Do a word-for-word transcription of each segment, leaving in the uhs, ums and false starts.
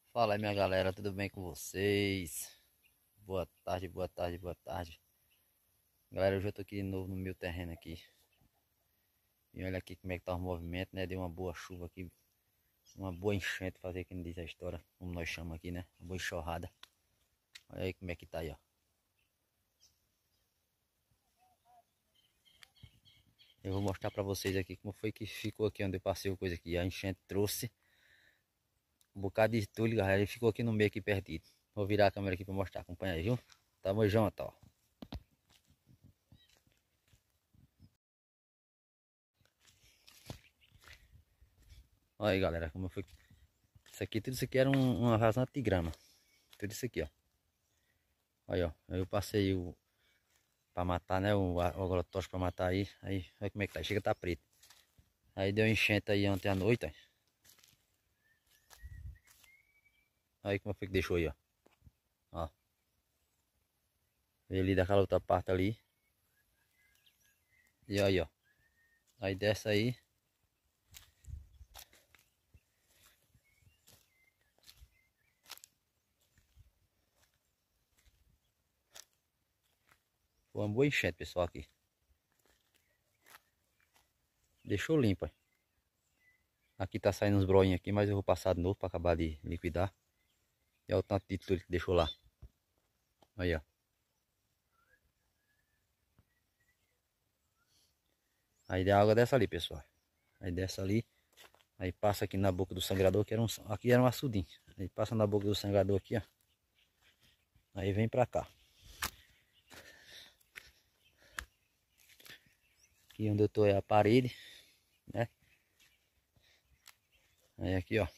Fala aí, minha galera, tudo bem com vocês? Boa tarde, boa tarde, boa tarde. Galera, hoje eu tô aqui de novo no meu terreno aqui. E olha aqui como é que tá o movimento, né? Deu uma boa chuva aqui, uma boa enchente, fazer quem diz a história, como nós chamamos aqui, né? Uma boa enxurrada. Olha aí como é que tá aí, ó. Eu vou mostrar pra vocês aqui como foi que ficou aqui onde eu passei o coisa aqui. A enchente trouxe um bocado de entulho, galera, e ficou aqui no meio aqui perdido. Vou virar a câmera aqui pra mostrar, acompanha aí, viu? Tamo junto, ó. Olha aí, galera, como foi. Isso aqui, tudo isso aqui era um, uma vazante de grama. Tudo isso aqui, ó. Aí, ó. Eu passei o. Pra matar, né? O, a- o agrotóxico pra matar aí. Aí, olha como é que tá. Chega a tá preto. Aí deu enchente aí ontem à noite, ó. Aí como foi que deixou aí, ó. Ó. Veio ali daquela outra parte ali. E aí, ó. Aí desce aí. Foi uma boa enchente, pessoal, aqui. Deixou limpo, ó. Aqui tá saindo uns broinhos aqui, mas eu vou passar de novo pra acabar de liquidar. E olha o tanto de tudo que deixou lá. Aí, ó. Aí a água desce ali, pessoal. Aí desce ali. Aí passa aqui na boca do sangrador, que era um, aqui era um açudinho. Aí passa na boca do sangrador aqui, ó. Aí vem pra cá. Aqui onde eu tô é a parede, né? Aí aqui, ó.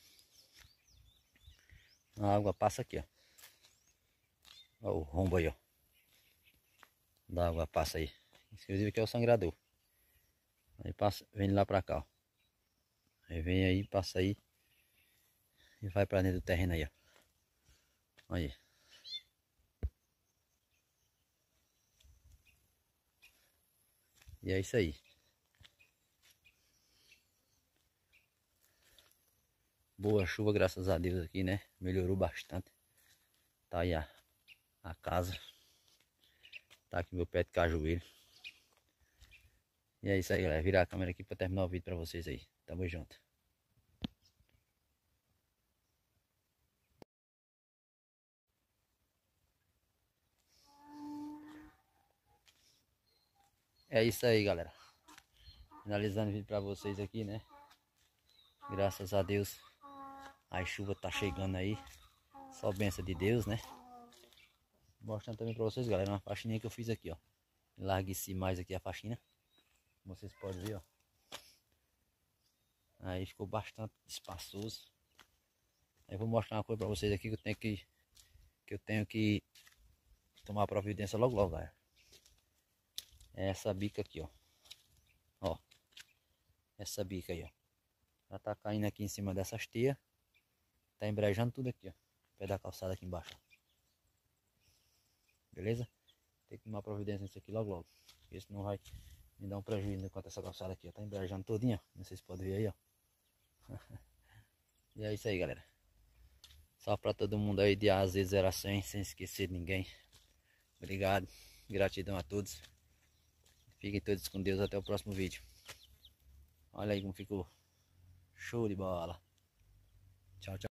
A água passa aqui, ó. Ó o rombo aí, ó. Da água passa aí. Inclusive aqui é o sangrador. Aí passa, vem lá pra cá, ó. Aí vem aí, passa aí. E vai pra dentro do terreno aí, ó. Aí. E é isso aí. Boa chuva, graças a Deus aqui, né? Melhorou bastante. Tá aí a, a casa. Tá aqui meu pé de cajueiro. E é isso aí, galera. Virar a câmera aqui pra terminar o vídeo pra vocês aí. Tamo junto. É isso aí, galera. Finalizando o vídeo pra vocês aqui, né? Graças a Deus. A chuva tá chegando aí. Só benção de Deus, né? Mostrando também pra vocês, galera, uma faxininha que eu fiz aqui, ó. Larguei mais aqui a faxina. Como vocês podem ver, ó. Aí ficou bastante espaçoso. Aí eu vou mostrar uma coisa pra vocês aqui que eu tenho que... Que eu tenho que tomar providência logo logo, galera. É essa bica aqui, ó. Ó. Essa bica aí, ó. Ela tá caindo aqui em cima dessas teias. Tá embrejando tudo aqui, ó. Pé da calçada aqui embaixo, ó. Beleza? Tem que tomar providência nisso aqui logo logo. Porque senão vai me dar um prejuízo enquanto essa calçada aqui, ó. Tá embrejando todinha, ó. Vocês podem ver aí, ó. E é isso aí, galera. Só pra todo mundo aí de A a Z zero a cem, sem esquecer de ninguém. Obrigado. Gratidão a todos. Fiquem todos com Deus. Até o próximo vídeo. Olha aí como ficou. Show de bola. Tchau, tchau.